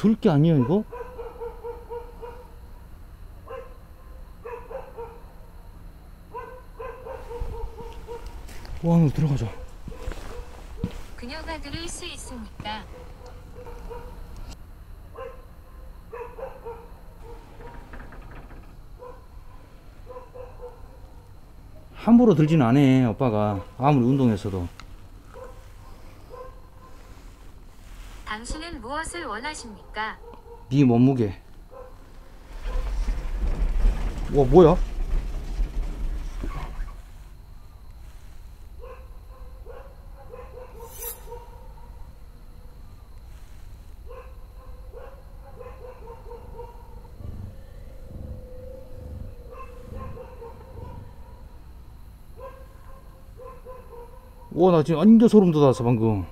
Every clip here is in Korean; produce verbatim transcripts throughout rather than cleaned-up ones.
들게 아니야 이거? 와, 안으로 들어가자. 그녀가 들을 수 있으니까. 함부로 들지는 않아 오빠가. 아무리 운동했어도. 당신은 무엇을 원하십니까? 네 몸무게. 와, 뭐야? 와, 나 지금 완전 소름 돋았어 방금.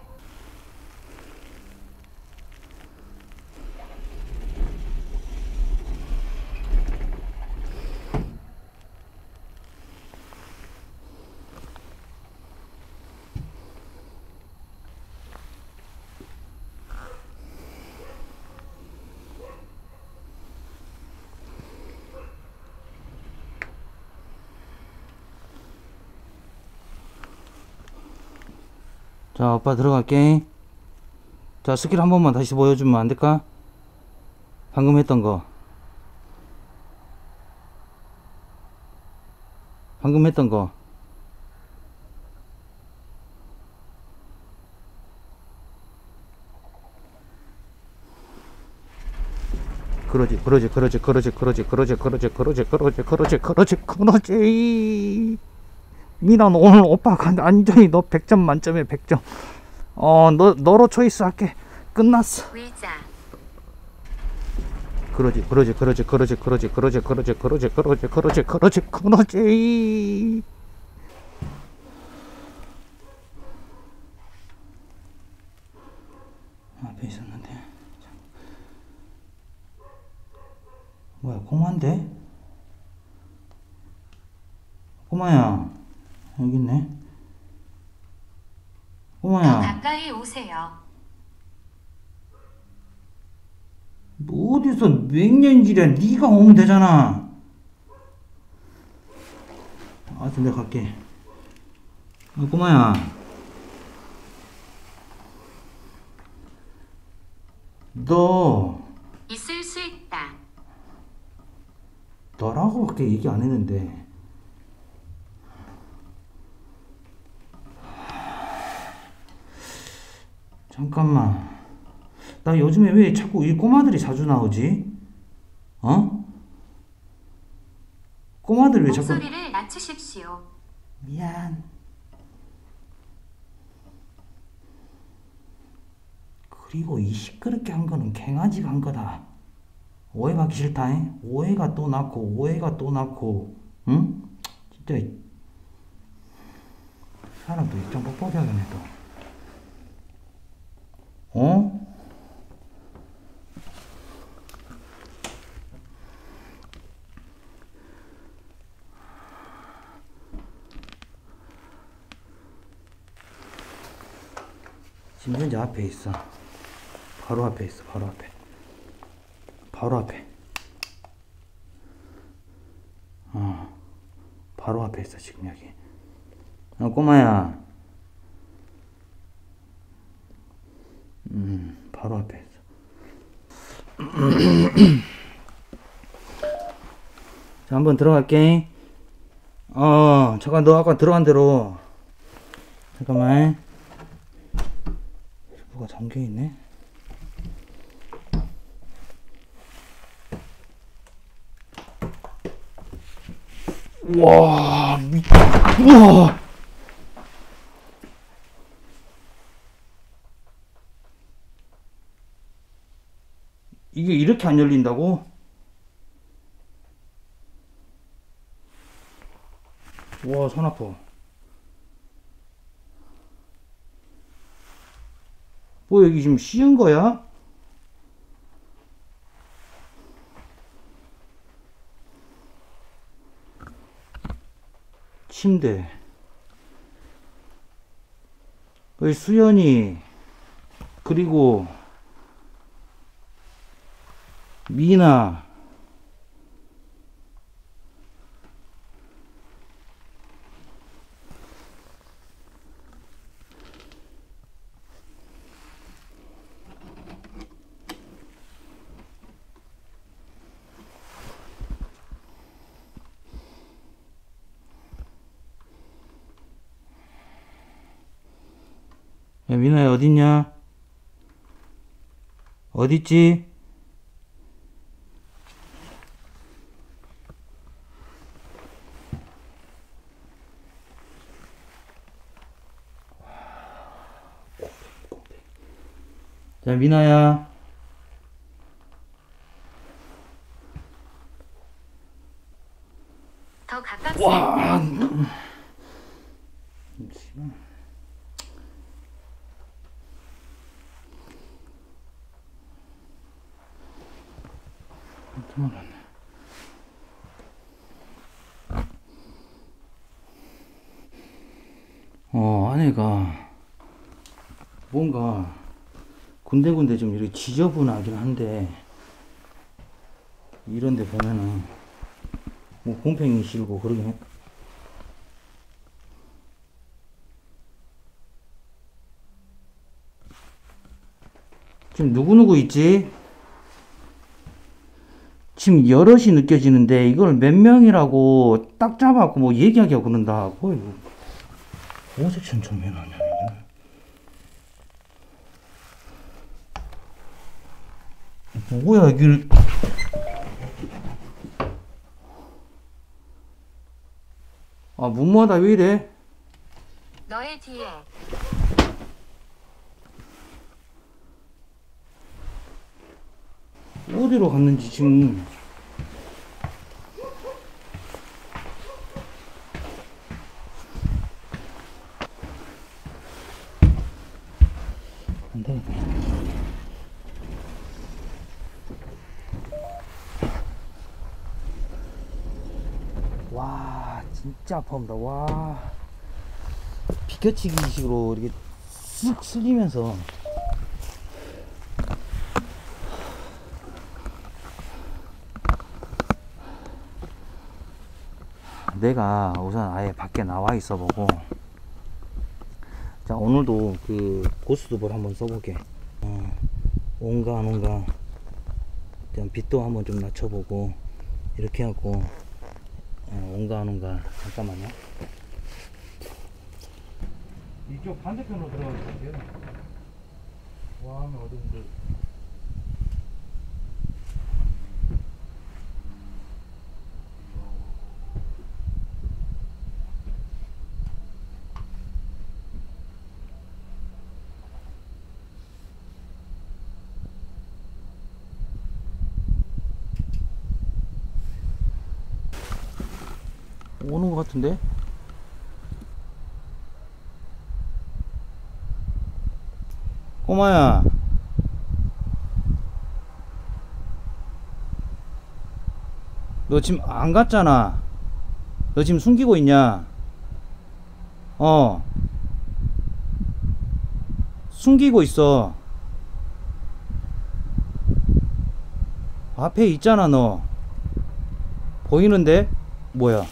자, 오빠 들어갈게. 자, 스킬 한 번만 다시 보여주면 안 될까? 방금 했던 거. 방금 했던 거. 그러지, 그러지, 그러지, 그러지, 그러지, 그러지, 그러지, 그러지, 그러지, 그러지, 그러지, 그러지. 미나, 너 오늘 오빠 완전히 너 백 점 만점에 백 점. 어, 너, 너로 초이스 할게. 끝났어. 의자. 그러지, 그러지, 그러지, 그러지, 그러지, 그러지, 그러지, 그러지, 그러지, 그러지, 그러지, 그러지. 앞에 있었는데. 뭐야, 꼬마인데? 꼬마야, 여기 있네. 더 꼬마야, 가까이 오세요. 뭐 어디서 맹년질이야? 네가 오면 되잖아. 알았어, 내가 갈게. 어, 꼬마야, 너 있을 수 있다. 너라고 밖에 얘기 안 했는데. 잠깐만, 나 요즘에 왜 자꾸 이 꼬마들이 자주 나오지? 어? 꼬마들 왜 자꾸. 목소리를 낮추십시오. 미안. 그리고 이 시끄럽게 한 거는 갱아지가 한 거다. 오해받기 싫다. 잉? 오해가 또 낳고 오해가 또 낳고. 응? 진짜 사람도 입장 뻑뻑하게 하네 또. 어? 지금 현재 앞에 있어. 바로 앞에 있어. 바로 앞에. 바로 앞에. 어. 바로 앞에 있어 지금 여기. 어, 꼬마야. 음, 바로 앞에 있어. 자, 한번 들어갈게. 어, 잠깐 너 아까 들어간 대로. 잠깐만. 뭐가 잠겨 있네. 와, 미, 우와. 이게 이렇게 안 열린다고? 와, 손 아파. 뭐 여기 지금 씌운 거야? 침대. 여기 수연이. 그리고 미나. 야, 미나야, 어딨냐? 어딨지? 자, 미나야. 더 가깝습니다. 와. 어, 아내가 뭔가 군데군데 좀 이렇게 지저분하긴 한데, 이런데 보면은 뭐 곰팡이 실고 그러긴 해. 지금 누구누구 있지? 지금 여럿이 느껴지는데 이걸 몇 명이라고 딱 잡아갖고 뭐 얘기하게 하고 그런다. 거의 뭐 어디서 천천면하냐 이거. 뭐야 이길. 아, 무모하다. 왜 이래? 너의 뒤에 어디로 갔는지 지금. 안 되겠다. 와, 진짜 아파온다. 와, 비껴치기 식으로 이렇게 쓱 쓸리면서. 내가 우선 아예 밖에 나와 있어 보고, 자, 오늘도 그 고스톱을 한번 써볼게. 어, 온가 안 온가. 일단 빛도 한번 좀 낮춰보고, 이렇게 하고, 어, 온가 안 온가. 잠깐만요. 이쪽 반대편으로 들어가야 돼요. 와, 하면 어딘데. 오는 것 같은데? 꼬마야, 너 지금 안 갔잖아. 너 지금 숨기고 있냐? 어, 숨기고 있어. 앞에 있잖아. 너 보이는데? 뭐야?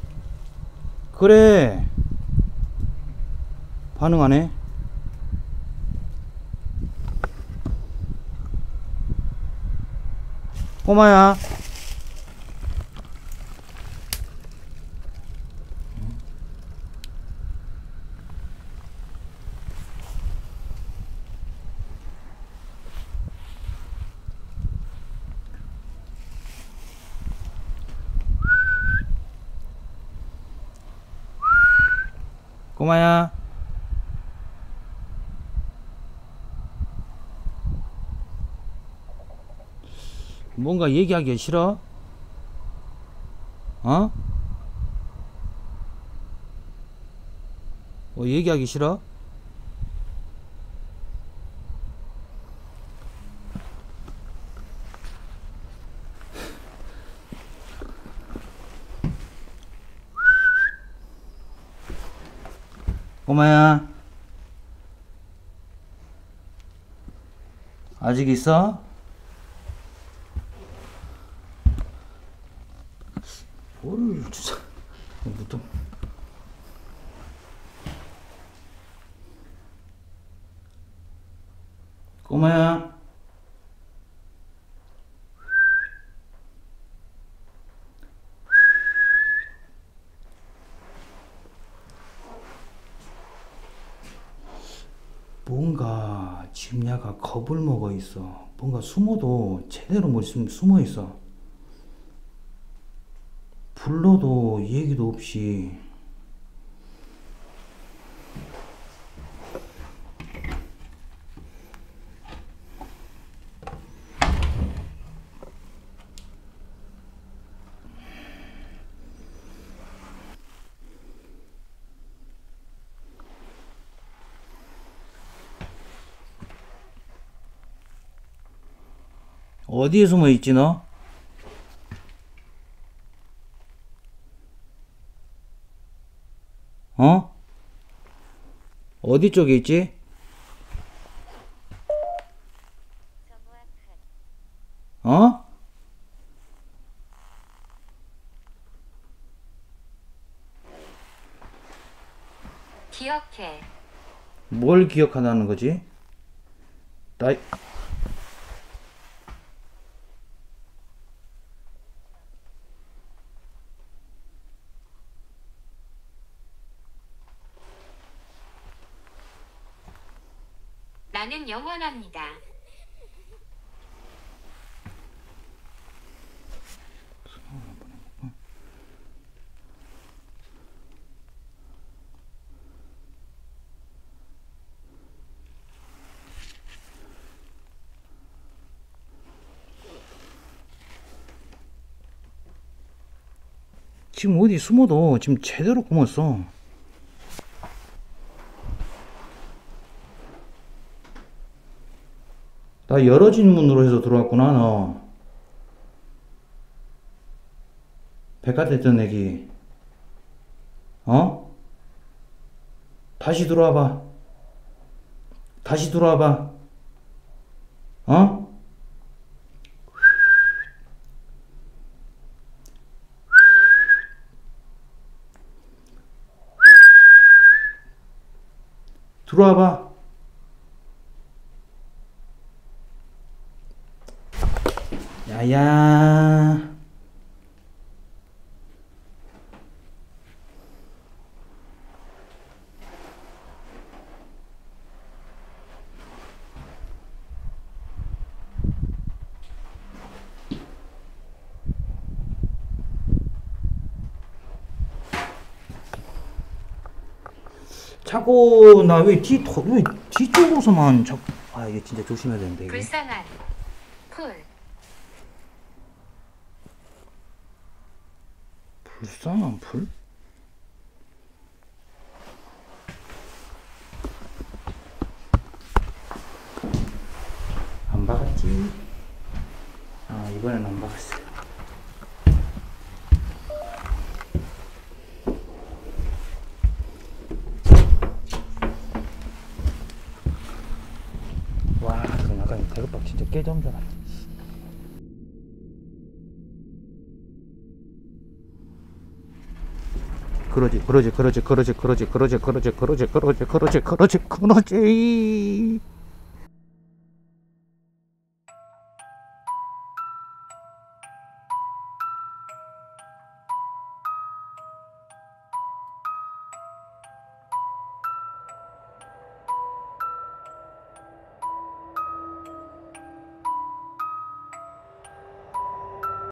그래, 반응 안 해? 꼬마야, 꼬마야. 뭔가 얘기하기 싫어? 어? 뭐 얘기하기 싫어? 꼬마야, 아직 있어? 꼬마야. 뭔가 지금 야가 겁을 먹어 있어. 뭔가 숨어도 제대로 못 숨, 숨어 있어. 불러도 얘기도 없이. 어디에 숨어 있지 너? 어? 어디 쪽에 있지? 어? 기억해. 뭘 기억하라는 거지? 나 나는 영원합니다. 지금 어디 숨어도 지금 제대로 숨었어. 나 열어진 문으로 해서 들어왔구나 너. 백화점 있던 애기. 어? 다시 들어와봐. 다시 들어와봐. 어? 들어와봐. 야야. 자꾸 나 왜 뒤, 왜 뒤쪽으로서만 자꾸. 아 이게 진짜 조심해야 되는데 이게. 불쌍한 풀. 불쌍한 풀? 안 박았지? 아 이번엔 안 박았어. 와 그럼 약간 대급박 진짜 깨져온 줄 알았네. 그러지 그러지 그러지 그러지 그러지 그러지 그러지 그러지 그러지 그러지 그러지 그러지